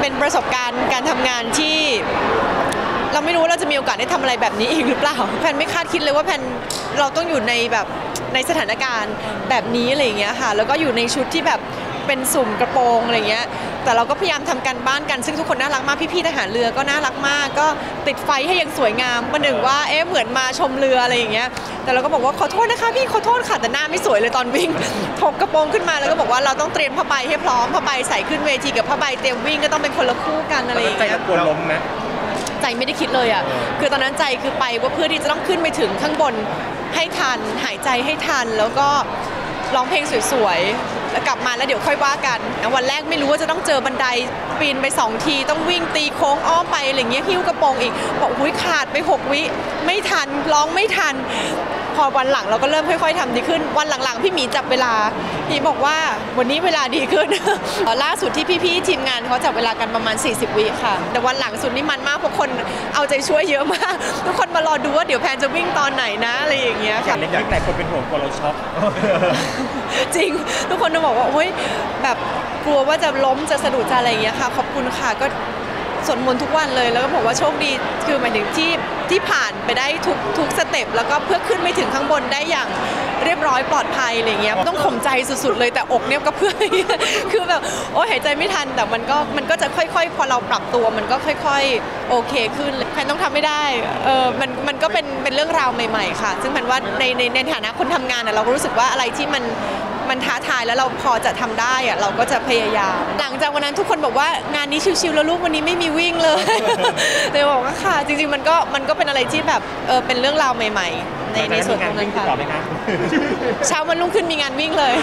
เป็นประสบการณ์การทำงานที่เราไม่รู้ว่าเราจะมีโอกาสได้ทำอะไรแบบนี้อีกหรือเปล่าแพนไม่คาดคิดเลยว่าแพนเราต้องอยู่ในแบบในสถานการณ์แบบนี้อะไรอย่างเงี้ยค่ะแล้วก็อยู่ในชุดที่แบบเป็นสุ่มกระโปรงอะไรเงี้ยแต่เราก็พยายามทำการบ้านกันซึ่งทุกคนน่ารักมากพี่ๆทหารเรือก็น่ารักมากก็ติดไฟให้ยังสวยงามประหนึ่งว่าเหมือนมาชมเรืออะไรอย่างเงี้ยแต่เราก็บอกว่าขอโทษนะคะพี่ขอโทษค่ะแต่หน้าไม่สวยเลยตอนวิ่งถกกระโปรงขึ้นมาแล้วก็บอกว่าเราต้องเตรียมผ้าใบให้พร้อมผ้าใบใส่ขึ้นเวทีกับผ้าใบเตรียมวิ่งก็ต้องเป็นคนละคู่กันอะไรอย่างเงี้ยกลัวล้มไหมใจไม่ได้คิดเลยอ่ะคือตอนนั้นใจคือไปว่าเพื่อที่จะต้องขึ้นไปถึงข้างบนให้ทันหายใจให้ทันแล้วก็ร้องเพลงสวยๆแล้วกลับมาแล้วเดี๋ยวค่อยว่ากันวันแรกไม่รู้ว่าจะต้องเจอบันไดปีนไป2 ทีต้องวิ่งตีโค้งอ้อมไปอะไรเงี้ยหิ้วกระโปรงอีกบอกอุ้ยขาดไป6 วิไม่ทันร้องไม่ทันพอวันหลังเราก็เริ่มค่อยๆทำดีขึ้นวันหลังๆพี่หมีจับเวลาพี่บอกว่าวันนี้เวลาดีขึ้น ล่าสุดที่พี่ๆทีมงานเขาจับเวลากันประมาณ40 วิค่ะแต่วันหลังสุดนี่มันมากเพราะคนเอาใจช่วยเยอะมากทุกคนมารอดูว่าเดี๋ยวแพนจะวิ่งตอนไหนนะอะไรอย่างเงี้ยค่ะเล็กๆแต่คนเป็นห่วงกลัวเราช็อกจริงทุกคนจะบอกว่าโอ๊ยแบบกลัวว่าจะล้มจะสะดุดจะอะไรอย่างเงี้ยค่ะขอบคุณค่ะก็สวดมนต์ทุกวันเลยแล้วก็บอกว่าโชคดีคือหมายถึงที่ผ่านไปได้ทุกสเต็ปแล้วก็เพื่อขึ้นไปถึงข้างบนได้อย่างเรียบร้อยปลอดภัยอะไรเงี้ยต้องข่มใจสุดๆเลยแต่อกเนี่ยก็เพื่อคือแบบโอ้หายใจไม่ทันแต่มันก็จะค่อยๆพอเราปรับตัวมันก็ค่อยๆโอเคขึ้นแพนต้องทำไม่ได้มันก็เป็นเรื่องราวใหม่ๆค่ะซึ่งแพนว่าในฐานะคนทำงานเราก็รู้สึกว่าอะไรที่มันท้าทายแล้วเราพอจะทำได้อะเราก็จะพยายามหลังจากวันนั้นทุกคนบอกว่างานนี้ชิวๆแล้วลูกวันนี้ไม่มีวิ่งเลยเลยบอกว่าค่ะจริงๆมันก็เป็นอะไรที่แบบเป็นเรื่องราวใหม่ๆในส่วนตรงนั้นค่ะเช้าวันรุ่งขึ้นมีงานวิ่งเลย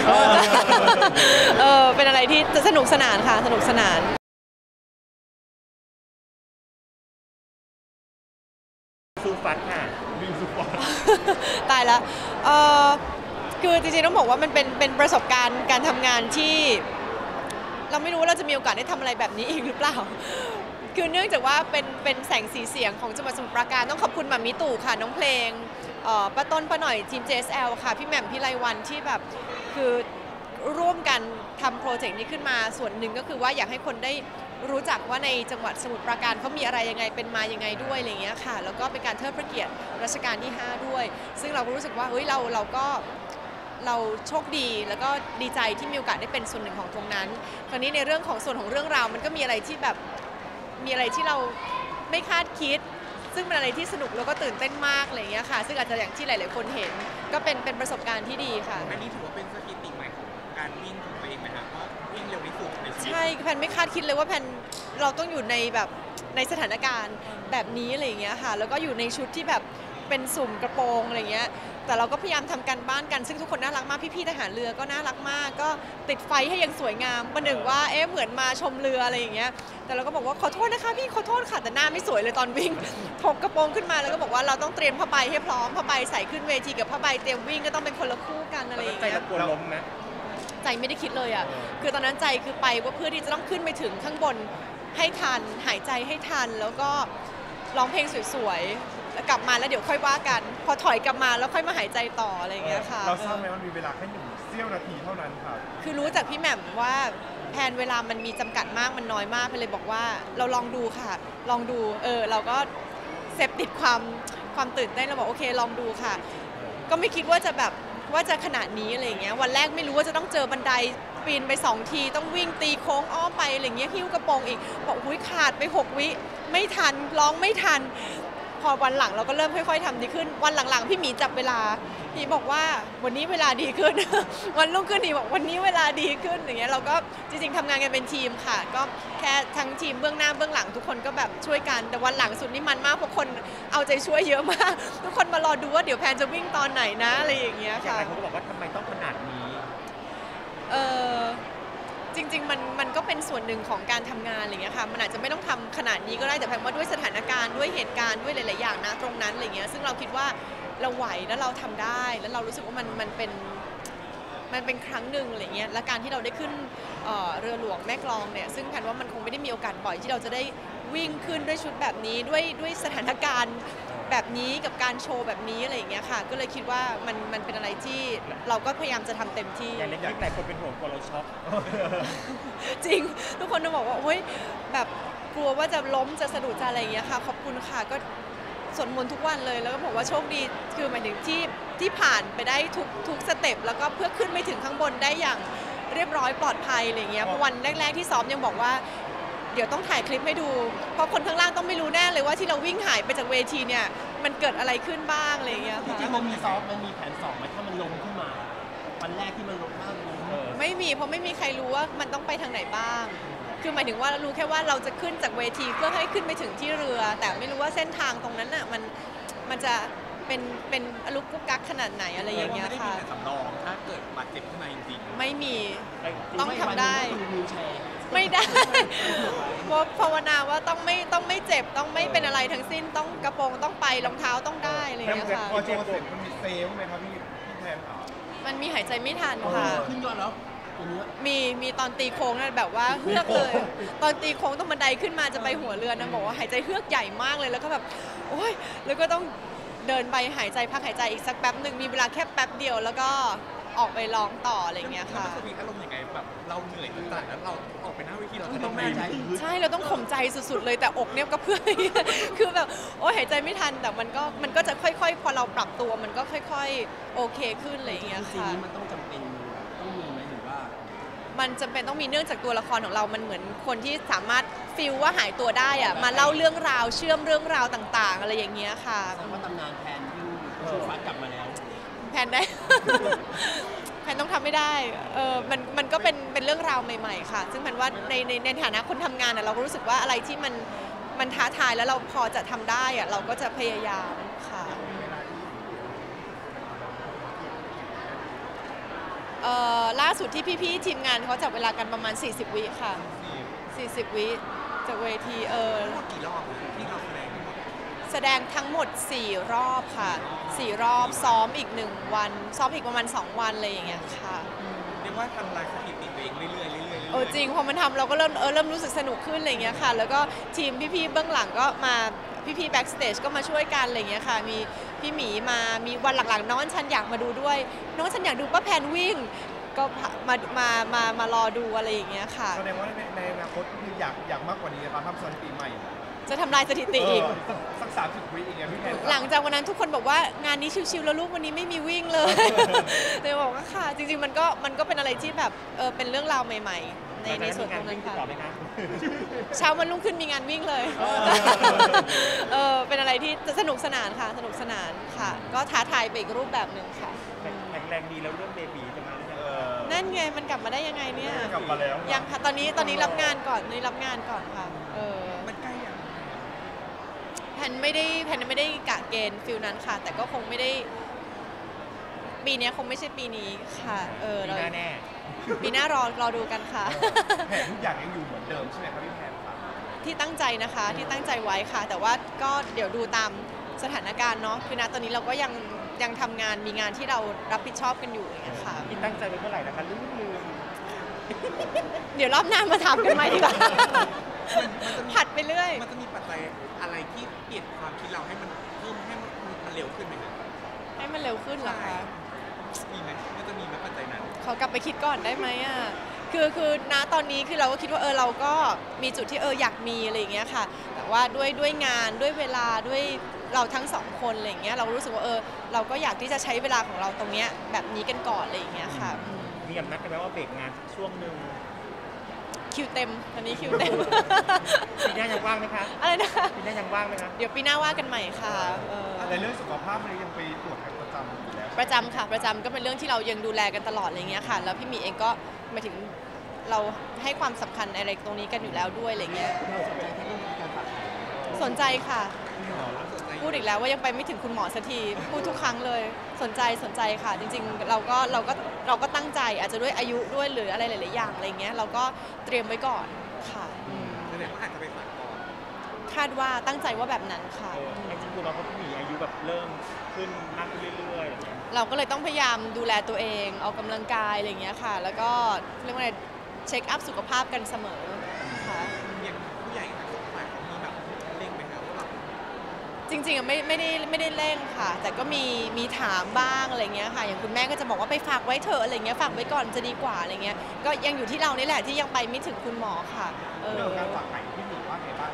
เป็นอะไรที่สนุกสนานค่ะสนุกสนานสู้ฟัดค่ะวิ่งสู้ฟัดตายแล้วคือจริงๆต้องบอกว่ามันเป็นประสบการณ์การทำงานที่เราไม่รู้ว่าเราจะมีโอกาสได้ทำอะไรแบบนี้อีกหรือเปล่าคือเนื่องจากว่าเป็นแสงสีเสียงของจังหวัดสมุทรปราการต้องขอบคุณหม่ามิตู่ค่ะน้องเพลงป้าต้นป้าหน่อยทีม JSL ค่ะพี่แหม่มพี่ไลวันที่แบบคือร่วมกันทำโปรเจกต์นี้ขึ้นมาส่วนหนึ่งก็คือว่าอยากให้คนได้รู้จักว่าในจังหวัดสมุทรปราการเขามีอะไรยังไงเป็นมายังไงด้วยอะไรเงี้ยค่ะแล้วก็เป็นการเทิดพระเกียรติรัชกาลที่5ด้วยซึ่งเราก็รู้สึกว่าเฮ้ยเราโชคดีแล้วก็ดีใจที่มีโอกาสได้เป็นส่วนหนึ่งของตรงนั้นคราวนี้ในเรื่องของส่วนของเรื่องราวมันก็มีอะไรที่แบบมีอะไรที่เราไม่คาดคิดซึ่งเป็นอะไรที่สนุกแล้วก็ตื่นเต้นมากอะไรอย่างเงี้ยค่ะซึ่งอาจจะอย่างที่หลายๆคนเห็นก็เป็นประสบการณ์ที่ดีค่ะอันนี้ถือว่าเป็นสถิติใหม่ของการวิ่งของตัวเองไหมคะว่าวิ่งเร็วที่สุดในชีวิตใช่แพนไม่คาดคิดเลยว่าแพนเราต้องอยู่ในแบบในสถานการณ์แบบนี้อะไรอย่างเงี้ยค่ะแล้วก็อยู่ในชุดที่แบบเป็นสุ่มกระโปรงอะไรเงี้ยแต่เราก็พยายามทำการบ้านกันซึ่งทุกคนน่ารักมากพี่ๆทหารเรือก็น่ารักมากก็ติดไฟให้ยังสวยงามประหนึ่งว่าเหมือนมาชมเรืออะไรอย่างเงี้ยแต่เราก็บอกว่าขอโทษนะคะพี่ขอโทษค่ะแต่หน้าไม่สวยเลยตอนวิ่งถกกระโปรงขึ้นมาแล้วก็บอกว่าเราต้องเตรียมผ้าใบให้พร้อมผ้าใบใส่ขึ้นเวทีกับผ้าใบเตรียมวิ่งก็ต้องเป็นคนละคู่กันอะไรอย่างเงี้ยกลัวล้มไหมใจไม่ได้คิดเลยอ่ะคือตอนนั้นใจคือไปว่าเพื่อที่จะต้องขึ้นไปถึงข้างบนให้ทันหายใจให้ทันแล้วก็ร้องเพลงสวยๆแล้วกลับมาแล้วเดี๋ยวค่อยว่ากันพอถอยกลับมาแล้วค่อยมาหายใจต่ออะไรอย่างเงี้ยค่ะเราทราบไหมว่ามีเวลาแค่1 เสี้ยวนาทีเท่านั้นค่ะคือรู้จากพี่แหม่มว่าแผนเวลามันมีจำกัดมากมันน้อยมากไปเลยบอกว่าเราลองดูค่ะลองดูเราก็เซฟติดความตื่นเต้นเราบอกโอเคลองดูค่ะก็ไม่คิดว่าจะแบบว่าจะขนาดนี้อะไรอย่างเงี้ยวันแรกไม่รู้ว่าจะต้องเจอบันไดปีนไป2 ทีต้องวิ่งตีโค้งอ้อมไปอะไรเงี้ยหิ้วกระโปรงอีกบอกอุ้ยขาดไป6 วิไม่ทันร้องไม่ทันพอวันหลังเราก็เริ่มค่อยๆทำดีขึ้นวันหลังๆพี่หมีจับเวลาพี่บอกว่าวันนี้เวลาดีขึ้น วันรุ่งขึ้นพี่บอกวันนี้เวลาดีขึ้นอย่างเงี้ยเราก็จริงๆทำงานกันเป็นทีมค่ะก็แค่ทั้งทีมเบื้องหน้าเบื้องหลังทุกคนก็แบบช่วยกันแต่วันหลังสุดนี่มันมากเพราะคนเอาใจช่วยเยอะมากทุกคนมารอดูว่าเดี๋ยวแพนจะวิ่งตอนไหนนะอะไรอย่างเงี้ยค่ะเขาก็บอกว่าทำไมต้องขนาดนี้จริงๆมันก็เป็นส่วนหนึ่งของการทำงานอะไรเงี้ยค่ะมันอาจจะไม่ต้องทำขนาดนี้ก็ได้แต่แพนว่าด้วยสถานการณ์ด้วยเหตุการณ์ด้วยหลายๆอย่างนะตรงนั้นอะไรเงี้ยซึ่งเราคิดว่าเราไหวแล้วเราทำได้แล้วเรารู้สึกว่ามันเป็นครั้งหนึ่งอะไรเงี้ยและการที่เราได้ขึ้นเรือหลวงแม่กลองเนี่ยซึ่งแพนว่ามันคงไม่ได้มีโอกาสบ่อยที่เราจะได้วิ่งขึ้นด้วยชุดแบบนี้ด้วยสถานการณ์แบบนี้กับการโชว์แบบนี้อะไรอย่างเงี้ยค่ะก็เลยคิดว่ามันเป็นอะไรที่เราก็พยายามจะทำเต็มที่อย่างเล็กๆแต่คนเป็นห่วงกลัวเราช็อกจริงทุกคนจะบอกว่าโอ๊ยแบบกลัวว่าจะล้มจะสะดุดจะอะไรอย่างเงี้ยค่ะขอบคุณค่ะก็สวดมนต์ทุกวันเลยแล้วก็บอกว่าโชคดีคือหมายถึงที่ผ่านไปได้ทุกสเต็ปแล้วก็เพื่อขึ้นไปถึงข้างบนได้อย่างเรียบร้อยปลอดภัยอะไรอย่างเงี้ยเพราะวันแรกๆที่ซ้อมยังบอกว่าเดี๋ยวต้องถ่ายคลิปให้ดูเพราะคนข้างล่างต้องไม่รู้แน่เลยว่าที่เราวิ่งหายไปจากเวทีเนี่ยมันเกิดอะไรขึ้นบ้างอะไรอย่างเงี้ยจค่ะริงๆมันมีซ้อมมันมีแผน2ไหมถ้ามันลงขึ้นมาวันแรกที่มันลงถ้ามันลงไม่มีเพราะไม่มีใครรู้ว่ามันต้องไปทางไหนบ้าง คือหมายถึงว่ารู้แค่ว่าเราจะขึ้นจากเวทีเพื่อให้ขึ้นไปถึงที่เรือ แต่ไม่รู้ว่าเส้นทางตรงนั้นน่ะมันจะเป็นอลุกกุ๊กกักขนาดไหนอะไรอย่างเงี้ยไม่ได้มีค่ะแผนสำรองถ้าเกิดบาดเจ็บขึ้นมาจริงๆไม่มีจริต้องทำได้วันหนึ่งก็คือวิวแชร์ไม่ได้ เพราะภาวนาว่าต้องไม่เจ็บต้องไม่เป็นอะไรทั้งสิ้นต้องกระโปรงต้องไปรองเท้าต้องได้อะไรอย่างเงี้ยค่ะพอโชว์เสร็จมันมีเซฟไหมครับพี่แทนครับมันมีหายใจไม่ทันค่ะขึ้นยอดแล้วตัวเนี้ยมีตอนตีโค้งนั่นแบบว่าเฮือกเลย ตอนตีโค้งต้องบันไดขึ้นมาจะไปหัวเรือนะบอกว่าหายใจเฮือกใหญ่มากเลยแล้วก็แบบโอ๊ยแล้วก็ต้องเดินไปหายใจพักหายใจอีกสักแป๊บหนึ่งมีเวลาแค่แป๊บเดียวแล้วก็ออกไปร้องต่ออะไรอย่างเงี้ยค่ะแล้วมันจะมีอารมณ์ยังไงแบบเราเหนื่อยต่างๆแล้วเราออกไปหน้าเวทีเราต้จะองทำแม่ไงใจใช่เราต้องข่มใจสุดๆเลยแต่อกเนี่ยก็เพื่อน คือแบบโอ๊ยหายใจไม่ทันแต่มันก็จะค่อยๆพอเราปรับตัวมันก็ค่อยๆโอเคขึ้นอะไรอย่างเงี้ยจริงค่ะๆนี้มันต้องจำเป็นต้องมีไหมหรือว่ามันจำเป็นต้องมีเนื่องจากตัวละครของเรามันเหมือนคนที่สามารถฟีลว่าหายตัวได้อะมาเล่าเรื่องราวเชื่อมเรื่องราวต่างๆ อะไรอย่างเงี้ยค่ะแสดงว่าตำนานแพนวิ่งชูฟ้ากลับมาแล้วแพนได้ แพนต้องทำไม่ได้มันก็เป็นเรื่องราวใหม่ๆค่ะ ซึ่งแพนว่าในฐานะคนทำงานอะเราก็รู้สึกว่าอะไรที่มันท้าทายแล้วเราพอจะทำได้อะเราก็จะพยายามค่ะล่าสุดที่พี่ๆทีมงานเขาจับเวลากันประมาณ40 วิค่ะ40 วิจากเวทีทั้งหมดกี่รอบที่เราแสดงทั้งหมดแสดงทั้งหมด4 รอบค่ะ4 รอบซ้อมอีก1 วันซ้อมอีกประมาณ2 วันอะไรอย่างเงี้ยค่ะเรียกว่าทำลายสถิติตัวเองเรื่อยๆเรื่อยๆจริงพอมันทำเราก็เริ่มรู้สึกสนุกขึ้นอะไรอย่างเงี้ยค่ะแล้วก็ทีมพี่ๆเบื้องหลังก็มาพี่ๆแบ็กสเตจก็มาช่วยกันอะไรอย่างเงี้ยค่ะมีพี่หมีมามีวันหลังๆน้องฉันอยากมาดูด้วยน้องฉันอยากดูป้าแพนวิ่งก็มารอดูอะไรอย่างเงี้ยค่ะแสดงว่าในอนาคตคืออยากมากกว่านี้นะครับทำสถิติใหม่จะทำลายสถิติอีกสัก30 วิอีกอย่างพี่แทนหลังจากวันนั้นทุกคนบอกว่างานนี้ชิวๆแล้วลูกวันนี้ไม่มีวิ่งเลย เลยบอกว่าค่ะ จริงๆมันก็เป็นอะไรที่แบบเป็นเรื่องราวใหม่ๆ ในส่วนตรงนั้นค่ะเช้าวันรุ่งขึ้นมีงานวิ่งเลยเป็นอะไรที่สนุกสนานค่ะสนุกสนานค่ะ ก็ท้าทายไปอีกรูปแบบหนึ่งค่ะแข็งแรงดีแล้วเรื่องเบบีจะมาหรือยังนั่นไงมันกลับมาได้ยังไงเนี่ยกลับมาแล้วยังค่ะตอนนี้รับงานก่อนค่ะมันใกล้อย่างแพนไม่ได้กะเกณฑ์ฟิลนั้นค่ะ แต่ก็คงไม่ได้ปีนี้คงไม่ใช่ปีนี้ค่ะปีหน้าแน่ปีหน้ารอดูกันค่ะแผนทุกอย่างยังอยู่เหมือนเดิมใช่ไหมครับพี่แทนครับที่ตั้งใจนะคะที่ตั้งใจไว้ค่ะ แต่ว่าก็เดี๋ยวดูตามสถานการณ์เนาะคือณตอนนี้เราก็ยังทำงานมีงานที่เรารับผิดชอบกันอยู่อย่างเงี้ยค่ะพี่ตั้งใจไว้เมื่อไหร่นะคะลืมเดี๋ยวรอบหน้ามาถามกันใหม่ดีกว่าผัดไปเรื่อยมันจะมีปัจจัยอะไรที่เปลี่ยนความคิดเราให้มันเพิ่มให้มันเร็วขึ้นไหมครับให้มันเร็วขึ้นเหรอคะมีไหมมันจะมีไหมปัจจัยนั้นขอกลับไปคิดก่อนได้ไหมอ่ะคือณตอนนี้คือเราก็คิดว่าเราก็มีจุดที่อยากมีอะไรอย่างเงี้ยค่ะ แต่ว่าด้วยงานด้วยเวลาด้วยเราทั้งสองคนอะไรอย่างเงี้ยเรารู้สึกว่าเราก็อยากที่จะใช้เวลาของเราตรงเนี้ยแบบนี้กันก่อนอะไรอย่างเงี้ยค่ะมีกับนัดกันไหมว่าเบรกงานช่วงหนึ่งคิวเต็มตอนนี้คิวเต็มปีหน้ายังว่างไหมคะอะไรนะคะปีหน้ายังว่างไหมคะเดี๋ยวปีหน้าว่ากันใหม่ค่ะในเรื่องสุขภาพมันยังไปตรวจกันประจำอยู่แล้วประจำค่ะประจำก็เป็นเรื่องที่เรายังดูแลกันตลอดอะไรเงี้ยค่ะแล้วพี่หมีเองก็หมายถึงเราให้ความสำคัญอะไรตรงนี้กันอยู่แล้วด้วยอะไรเงี้ยเราสนใจแค่เรื่องการฝากไข่สนใจค่ะสนใจพูดอีกแล้วว่ายังไปไม่ถึงคุณหมอสักทีพูดทุกครั้งเลยสนใจค่ะ จริงๆเราก็ตั้งใจอาจจะด้วยอายุด้วยหรืออะไรหลายๆอย่างอะไรเงี้ยเราก็เตรียมไว้ก่อนค่ะแสดงว่าอาจจะไปฝากก่อนคาดว่าตั้งใจว่าแบบนั้นค่ะจริงๆคือเราก็มีอายุแบบเริ่มขึ้นมากขึ้นเรื่อยๆเราก็เลยต้องพยายามดูแลตัวเองออกกำลังกายอะไรเงี้ยค่ะ แล้วก็เรียกว่าอะไรเช็คอัพสุขภาพกันเสมอค่ะอย่างผู้ใหญ่ทางฝ่ายเขามีแบบเร่งไหมครับว่าแบบจริงๆอะไม่ได้เร่งค่ะ แต่ก็มีถามบ้างอะไรเงี้ยค่ะอย่างคุณแม่ก็จะบอกว่าไปฝากไว้เถอะอะไรเงี้ยฝากไว้ก่อนจะดีกว่าอะไรเงี้ยก็ยังอยู่ที่เรานี่แหละที่ยังไปไม่ถึงคุณหมอค่ะเรื่องการฝากไข่ที่หนูว่าไงบ้าง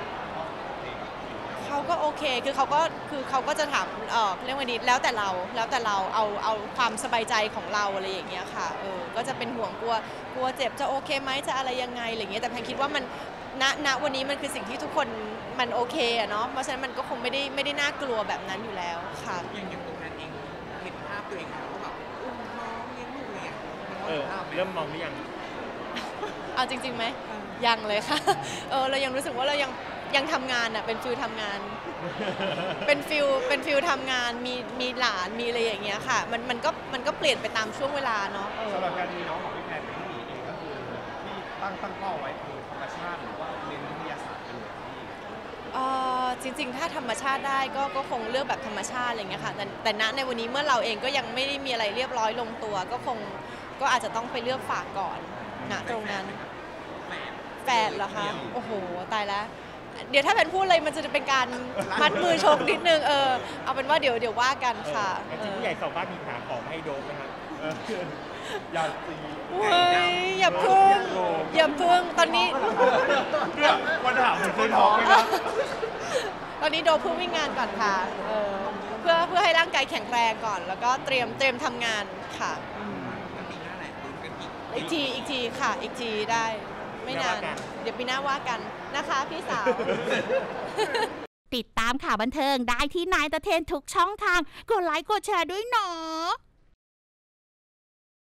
เขาก็โอเคคือเขาก็จะถามเรื่องวันนี้แล้วแต่เราเอาความสบายใจของเราอะไรอย่างเงี้ยค่ะก็จะเป็นห่วงกลัวเจ็บจะโอเคไหมจะอะไรยังไงอะไรเงี้ยแต่แพนคิดว่ามันณวันนี้มันคือสิ่งที่ทุกคนมันโอเคอะเนาะเพราะฉะนั้นมันก็คงไม่ได้น่ากลัวแบบนั้นอยู่แล้วค่ะอย่างตัวแพนเองเห็นภาพตัวเองแล้วก็แบบอุ้มท้องเลี้ยงลูกเนี่ยเริ่มมองหรือยังเอาจริงๆไหมยังเลยค่ะเรายังรู้สึกว่าเรายังทำงานอ่ะเป็นฟิลทำงาน เป็นฟิลทำงานมีหลานมีอะไรอย่างเงี้ยค่ะมันก็เปลี่ยนไปตามช่วงเวลาเนาะสำหรับการมีน้องของพี่แพนเป็นผู้หญิงเองก็คือที่ตั้งเป้าไว้คือธรรมชาติหรือว่าเรียนวิทยาศาสตร์เป็นแบบที่จริงๆถ้าธรรมชาติได้ก็คงเลือกแบบธรรมชาติอะไรเงี้ยค่ะแต่ณในวันนี้เมื่อเราเองก็ยังไม่ได้มีอะไรเรียบร้อยลงตัวก็อาจจะต้องไปเลือกฝากก่อนณตรงนั้นแฟนเหรอคะโอ้โหตายแล้วเดี๋ยวถ้าเป็นพูดเลยมันจะเป็นการมัดมือชกนิดนึงเอาเป็นว่าเดี๋ยวว่ากันค่ะจริงผู้ใหญ่สองบ้านมีหาของให้โดมไหมครับอย่าตีอย่าพึ่งตอนนี้วันถามเหมือนเคยท้องไหมครับตอนนี้โดมพึ่งวิ่งงานก่อนค่ะเพื่อให้ร่างกายแข็งแรงก่อนแล้วก็เตรียมทำงานค่ะอีกทีค่ะอีกทีได้ไม่นานเดี๋ยวปีหน้าว่ากันนะคะพี่สาวติดตามข่าวบันเทิงได้ที่นายตะเทนทุกช่องทางกดไลค์กดแชร์ด้วยเนาะ